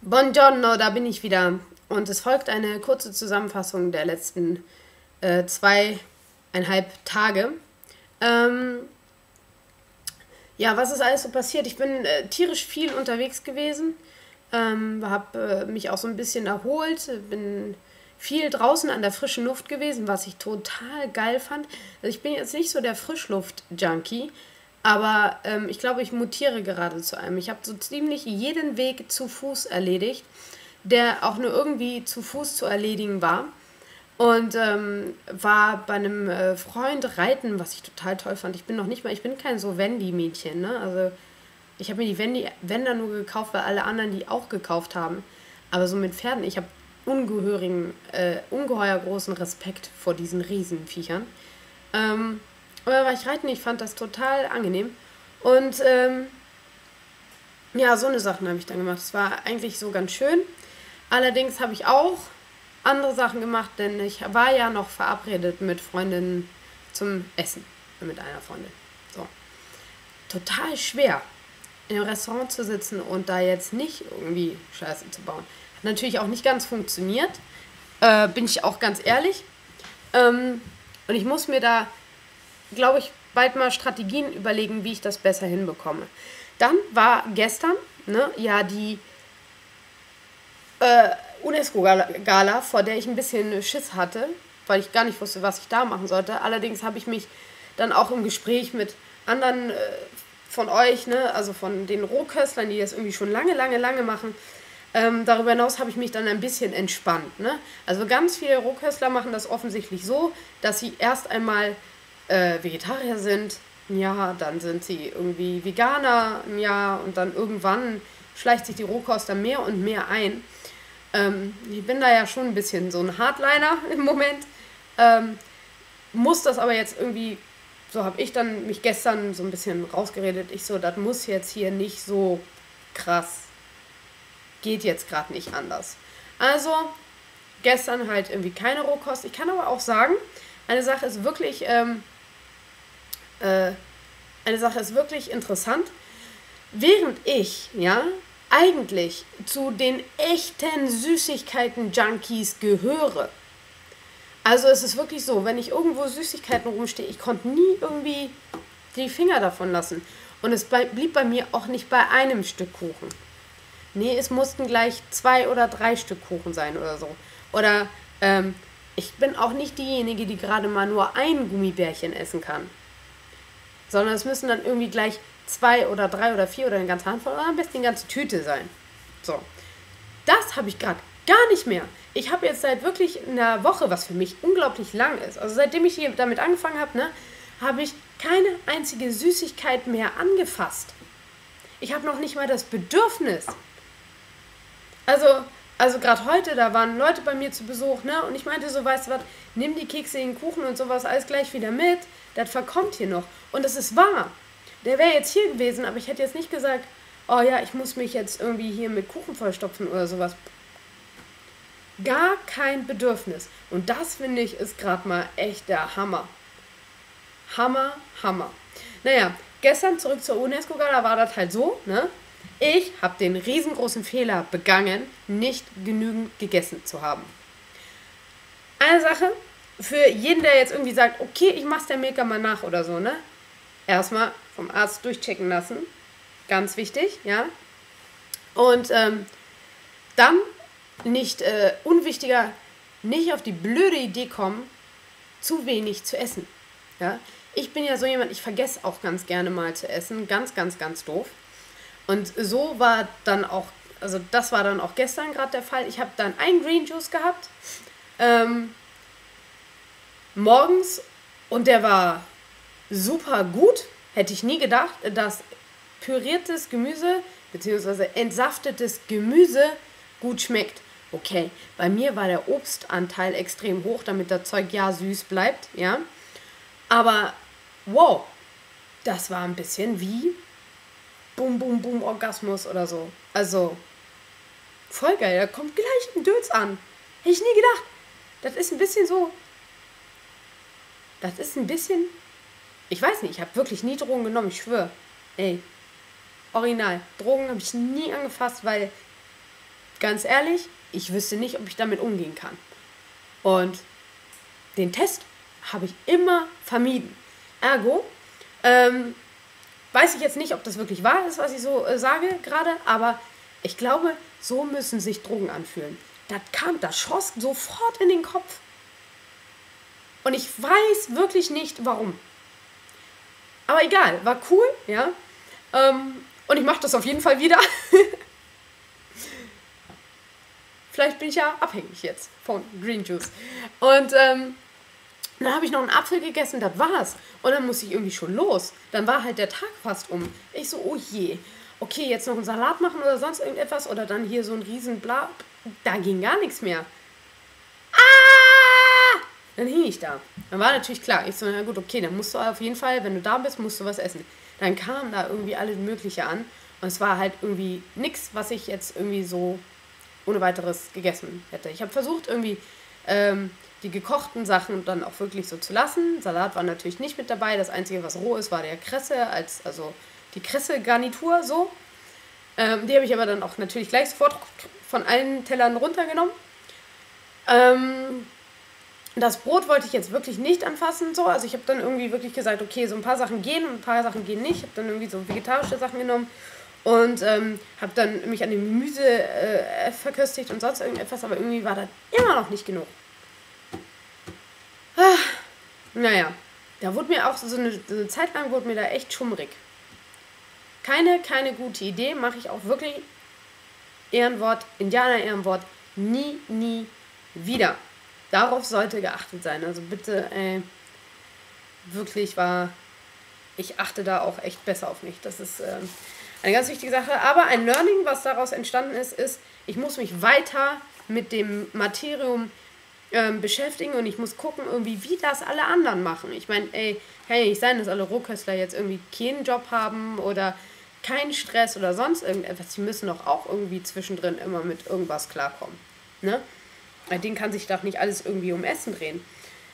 Buongiorno, da bin ich wieder. Und es folgt eine kurze Zusammenfassung der letzten 2,5 Tage. Ähm, ja, was ist alles so passiert? Ich bin tierisch viel unterwegs gewesen, habe mich auch so ein bisschen erholt, bin viel draußen an der frischen Luft gewesen, was ich total geil fand. Also ich bin jetzt nicht so der Frischluft-Junkie, aber ich glaube, ich mutiere gerade zu einem. Ich habe so ziemlich jeden Weg zu Fuß erledigt, der auch nur irgendwie zu Fuß zu erledigen war. Und war bei einem Freund reiten, was ich total toll fand. Ich bin kein so Wendy-Mädchen, ne? Also ich habe mir die Wender nur gekauft, weil alle anderen die auch gekauft haben. Aber so mit Pferden, ich habe ungeheuer großen Respekt vor diesen Riesenviechern. Aber da war ich reiten, ich fand das total angenehm. Und ja, so eine Sachen habe ich dann gemacht. Es war eigentlich so ganz schön. Allerdings habe ich auch andere Sachen gemacht, denn ich war ja noch verabredet mit Freundinnen zum Essen. Mit einer Freundin. So. Total schwer, in einem Restaurant zu sitzen und da jetzt nicht irgendwie Scheiße zu bauen. Hat natürlich auch nicht ganz funktioniert. Bin ich auch ganz ehrlich. Und ich muss mir da, glaube ich, bald mal Strategien überlegen, wie ich das besser hinbekomme. Dann war gestern, ne, ja, die UNESCO-Gala, vor der ich ein bisschen Schiss hatte, weil ich gar nicht wusste, was ich da machen sollte. Allerdings habe ich mich dann auch im Gespräch mit anderen von euch, ne, also von den Rohköstlern, die das irgendwie schon lange machen, darüber hinaus habe ich mich dann ein bisschen entspannt. Ne? Also ganz viele Rohköstler machen das offensichtlich so, dass sie erst einmal Vegetarier sind, ja, dann sind sie irgendwie Veganer, ja, und dann irgendwann schleicht sich die Rohkost dann mehr und mehr ein. Ich bin da ja schon ein bisschen so ein Hardliner im Moment, muss das aber jetzt irgendwie, so habe ich dann mich gestern so ein bisschen rausgeredet, ich so, das muss jetzt hier nicht so krass, geht jetzt gerade nicht anders. Also, gestern halt irgendwie keine Rohkost. Ich kann aber auch sagen, eine Sache ist wirklich interessant. Während ich, ja, eigentlich zu den echten Süßigkeiten-Junkies gehöre. Also es ist wirklich so, wenn ich irgendwo Süßigkeiten rumstehe, ich konnte nie irgendwie die Finger davon lassen. Und es blieb bei mir auch nicht bei einem Stück Kuchen. Nee, es mussten gleich 2 oder 3 Stück Kuchen sein oder so. Oder ich bin auch nicht diejenige, die gerade mal nur ein Gummibärchen essen kann. Sondern es müssen dann irgendwie gleich 2 oder 3 oder 4 oder eine ganze Handvoll oder am besten die ganze Tüte sein. So. Das habe ich gerade gar nicht mehr. Ich habe jetzt seit wirklich einer Woche, was für mich unglaublich lang ist, also seitdem ich hier damit angefangen habe, ne, habe ich keine einzige Süßigkeit mehr angefasst. Ich habe noch nicht mal das Bedürfnis. Also gerade heute, da waren Leute bei mir zu Besuch, ne? Und ich meinte so, weißt du was, nimm die Kekse, den Kuchen und sowas alles gleich wieder mit. Das verkommt hier noch. Und das ist wahr. Der wäre jetzt hier gewesen, aber ich hätte jetzt nicht gesagt, oh ja, ich muss mich jetzt irgendwie hier mit Kuchen vollstopfen oder sowas. Gar kein Bedürfnis. Und das, finde ich, ist gerade mal echt der Hammer. Hammer. Naja, gestern zurück zur UNESCO-Gala war das halt so, ne? Ich habe den riesengroßen Fehler begangen, nicht genügend gegessen zu haben. Eine Sache, für jeden, der jetzt irgendwie sagt, okay, ich mach's der Milka mal nach oder so, ne? Erstmal vom Arzt durchchecken lassen. Ganz wichtig, ja. Und dann, nicht unwichtiger, nicht auf die blöde Idee kommen, zu wenig zu essen. Ja? Ich bin ja so jemand, ich vergesse auch ganz gerne mal zu essen. Ganz doof. Und so war dann auch, also das war dann auch gestern gerade der Fall. Ich habe dann einen Green Juice gehabt, morgens, und der war super gut. Hätte ich nie gedacht, dass püriertes Gemüse bzw. entsaftetes Gemüse gut schmeckt. Okay, bei mir war der Obstanteil extrem hoch, damit das Zeug ja süß bleibt, ja. Aber wow, das war ein bisschen wie Bum, Orgasmus oder so. Also, voll geil, da kommt gleich ein Dötz an. Hätte ich nie gedacht. Das ist ein bisschen so. Ich weiß nicht, ich habe wirklich nie Drogen genommen, ich schwöre. Ey, original. Drogen habe ich nie angefasst, weil ganz ehrlich, ich wüsste nicht, ob ich damit umgehen kann. Und den Test habe ich immer vermieden. Ergo, weiß ich jetzt nicht, ob das wirklich wahr ist, was ich so sage gerade, aber ich glaube, so müssen sich Drogen anfühlen. Das schoss sofort in den Kopf. Und ich weiß wirklich nicht, warum. Aber egal, war cool, ja. Und ich mache das auf jeden Fall wieder. Vielleicht bin ich ja abhängig jetzt von Green Juice. Und dann habe ich noch einen Apfel gegessen, das war's. Und dann musste ich irgendwie schon los. Dann war halt der Tag fast um. Ich so, oh je. Okay, jetzt noch einen Salat machen oder sonst irgendetwas. Oder dann hier so ein riesen Bla. Da ging gar nichts mehr. Ah! Dann hing ich da. Dann war natürlich klar. Ich so, na gut, okay, dann musst du auf jeden Fall, wenn du da bist, musst du was essen. Dann kam da irgendwie alles Mögliche an. Und es war halt irgendwie nichts, was ich jetzt irgendwie so ohne weiteres gegessen hätte. Ich habe versucht, irgendwie die gekochten Sachen dann auch wirklich so zu lassen. Salat war natürlich nicht mit dabei. Das Einzige, was roh ist, war der Kresse, also die Kresse-Garnitur so. Die habe ich aber dann auch natürlich gleich sofort von allen Tellern runtergenommen. Das Brot wollte ich jetzt wirklich nicht anfassen. So. Also ich habe dann irgendwie wirklich gesagt, okay, so ein paar Sachen gehen und ein paar Sachen gehen nicht. Ich habe dann irgendwie so vegetarische Sachen genommen und habe dann mich an dem Gemüse verköstigt und sonst irgendetwas. Aber irgendwie war das immer noch nicht genug. Naja, da wurde mir auch so eine Zeit lang wurde mir da echt schummrig. Keine gute Idee, mache ich auch wirklich Ehrenwort, Indianer-Ehrenwort, nie wieder. Darauf sollte geachtet sein. Also bitte, wirklich ich achte da auch echt besser auf mich. Das ist eine ganz wichtige Sache. Aber ein Learning, was daraus entstanden ist, ich muss mich weiter mit dem Materium beschäftigen und ich muss gucken, irgendwie, wie das alle anderen machen. Ich meine, kann ja nicht sein, dass alle Rohköstler jetzt irgendwie keinen Job haben oder keinen Stress oder sonst irgendetwas. Die müssen doch auch irgendwie zwischendrin immer mit irgendwas klarkommen. Ne? Bei denen kann sich doch nicht alles irgendwie um Essen drehen.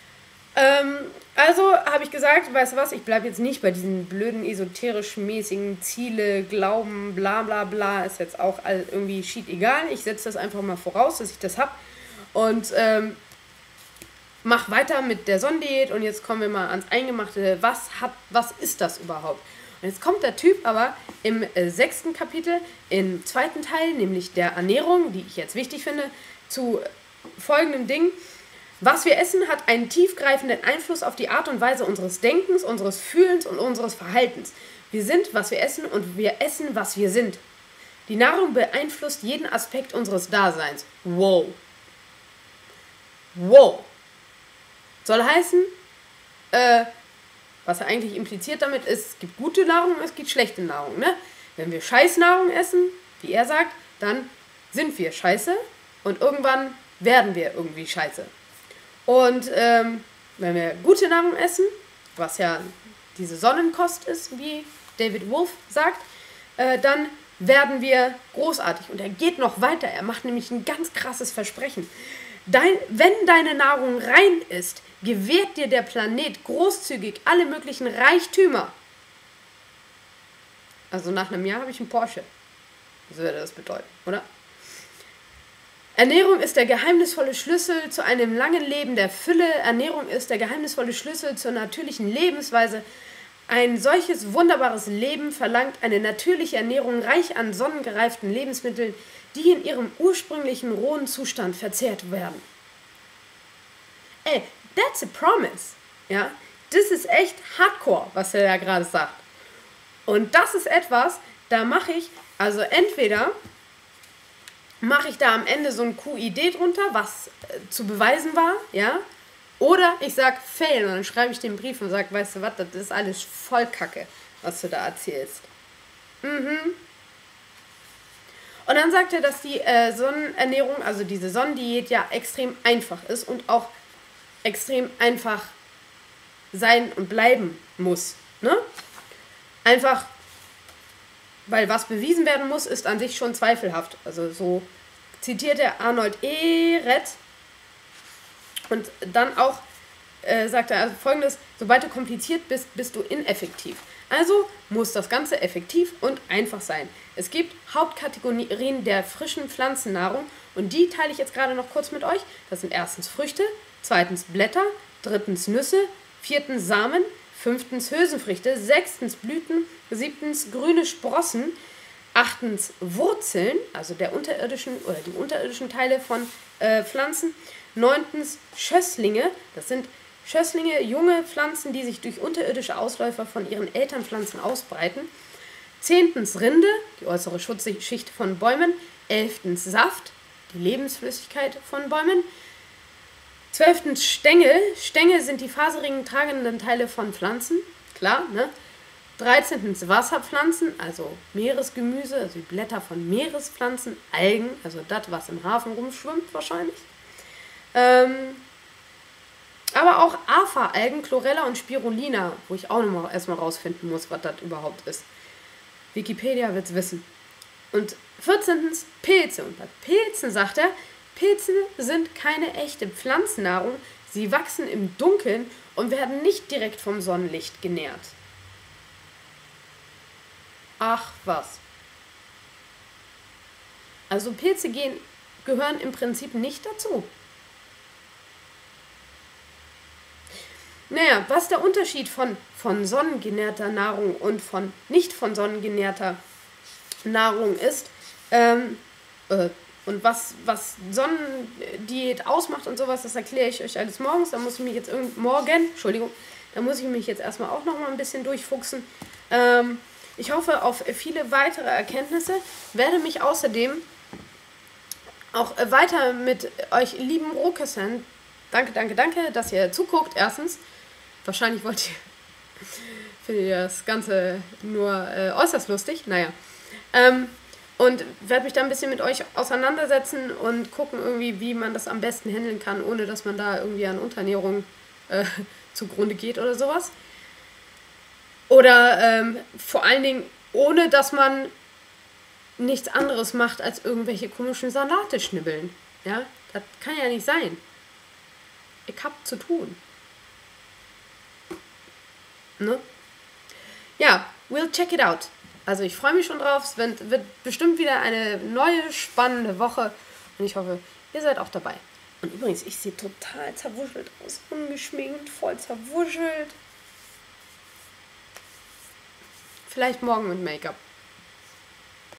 Also habe ich gesagt, weißt du was, ich bleibe jetzt nicht bei diesen blöden, esoterisch-mäßigen Ziele, Glauben, bla bla bla, ist jetzt auch irgendwie egal. Ich setze das einfach mal voraus, dass ich das habe und mach weiter mit der Sonnendiät und jetzt kommen wir mal ans Eingemachte. Was ist das überhaupt? Und jetzt kommt der Typ aber im 6. Kapitel, im 2. Teil, nämlich der Ernährung, die ich jetzt wichtig finde, zu folgendem Ding. Was wir essen, hat einen tiefgreifenden Einfluss auf die Art und Weise unseres Denkens, unseres Fühlens und unseres Verhaltens. Wir sind, was wir essen und wir essen, was wir sind. Die Nahrung beeinflusst jeden Aspekt unseres Daseins. Wow. Soll heißen, was er eigentlich impliziert damit ist, es gibt gute Nahrung und es gibt schlechte Nahrung. Ne? Wenn wir Scheißnahrung essen, wie er sagt, dann sind wir scheiße und irgendwann werden wir irgendwie scheiße. Und wenn wir gute Nahrung essen, was ja diese Sonnenkost ist, wie David Wolf sagt, dann werden wir großartig. Und er geht noch weiter, er macht nämlich ein ganz krasses Versprechen. Wenn deine Nahrung rein ist, gewährt dir der Planet großzügig alle möglichen Reichtümer. Also nach einem Jahr habe ich einen Porsche. Was würde das bedeuten, oder? Ernährung ist der geheimnisvolle Schlüssel zu einem langen Leben der Fülle. Ernährung ist der geheimnisvolle Schlüssel zur natürlichen Lebensweise. Ein solches wunderbares Leben verlangt eine natürliche Ernährung, reich an sonnengereiften Lebensmitteln, die in ihrem ursprünglichen rohen Zustand verzehrt werden. Ey, that's a promise. Ja, das ist echt hardcore, was er da gerade sagt. Und das ist etwas, da mache ich, also entweder mache ich da am Ende so ein QID drunter, was zu beweisen war, ja, oder ich sage fail und dann schreibe ich den Brief und sage, weißt du was, das ist alles voll Kacke, was du da erzählst. Und dann sagt er, dass die Sonnenernährung, also diese Sonnendiät ja extrem einfach ist und auch extrem einfach sein und bleiben muss. Ne? Einfach, weil was bewiesen werden muss, ist an sich schon zweifelhaft. Also so zitiert er Arnold Ehret und dann auch sagt er also Folgendes: Sobald du kompliziert bist, bist du ineffektiv. Also muss das Ganze effektiv und einfach sein. Es gibt Hauptkategorien der frischen Pflanzennahrung und die teile ich jetzt gerade noch kurz mit euch. Das sind erstens Früchte, zweitens Blätter, drittens Nüsse, viertens Samen, fünftens Hülsenfrüchte, sechstens Blüten, siebtens grüne Sprossen, achtens Wurzeln, also der unterirdischen oder die unterirdischen Teile von Pflanzen, neuntens Schösslinge, das sind Schösslinge, junge Pflanzen, die sich durch unterirdische Ausläufer von ihren Elternpflanzen ausbreiten. Zehntens Rinde, die äußere Schutzschicht von Bäumen. Elftens Saft, die Lebensflüssigkeit von Bäumen. Zwölftens Stängel. Stängel sind die faserigen tragenden Teile von Pflanzen. Klar, ne? 13. Wasserpflanzen, also Meeresgemüse, also die Blätter von Meerespflanzen. Algen, also das, was im Hafen rumschwimmt wahrscheinlich. Aber auch Afa-Algen, Chlorella und Spirulina, wo ich auch noch erstmal rausfinden muss, was das überhaupt ist. Wikipedia wird es wissen. Und 14. Pilze. Und bei Pilzen sagt er, Pilze sind keine echte Pflanzennahrung, sie wachsen im Dunkeln und werden nicht direkt vom Sonnenlicht genährt. Ach was. Also Pilze gehören im Prinzip nicht dazu. Naja, was der Unterschied von sonnengenährter Nahrung und von nicht von sonnengenährter Nahrung ist, und was Sonnendiät ausmacht und sowas, das erkläre ich euch alles morgens. Da muss ich mich jetzt da muss ich mich jetzt erstmal auch noch mal ein bisschen durchfuchsen. Ich hoffe auf viele weitere Erkenntnisse, werde mich außerdem auch weiter mit euch lieben Rohköstern, danke, dass ihr zuguckt, erstens. Wahrscheinlich findet ihr das Ganze nur äußerst lustig, naja. Und werde mich da ein bisschen mit euch auseinandersetzen und gucken irgendwie, wie man das am besten handeln kann, ohne dass man da irgendwie an Unterernährung zugrunde geht oder sowas. Oder vor allen Dingen, ohne dass man nichts anderes macht, als irgendwelche komischen Salate schnibbeln. Ja, das kann ja nicht sein. Ich hab zu tun. Ne? Ja, we'll check it out. Also ich freue mich schon drauf. Es wird bestimmt wieder eine neue, spannende Woche. Und ich hoffe, ihr seid auch dabei. Und übrigens, ich sehe total zerwuschelt aus. Ungeschminkt, voll zerwuschelt. Vielleicht morgen mit Make-up.